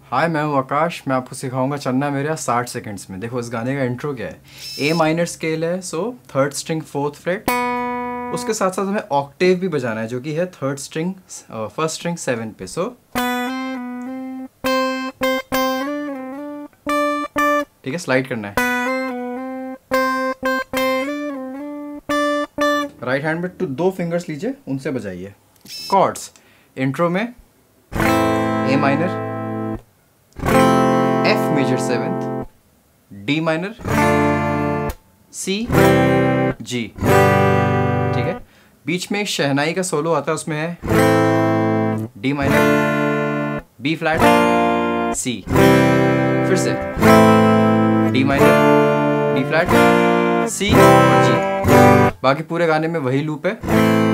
हाय, मैं हूँ आकाश। मैं आपको सिखाऊंगा चलना मेरे यहाँ 60 सेकंड्स में। देखो इस गाने का इंट्रो क्या है। ए माइनर स्केल है, so third string fourth fret. उसके साथ साथ हमें ऑक्टेव भी बजाना है जो कि है थर्ड स्ट्रिंग फर्स्ट स्ट्रिंग 7 पे। सो ठीक है, स्लाइड करना है। राइट हैंड में 2 फिंगर्स लीजिए, उनसे बजाइए। कॉर्ड्स इंट्रो में A minor, F major 7th, D minor, C, G. ठीक है, बीच में एक शहनाई का सोलो आता है, उसमें है D minor, B flat, C. फिर से D minor, B flat, C और जी। बाकी पूरे गाने में वही लूप है।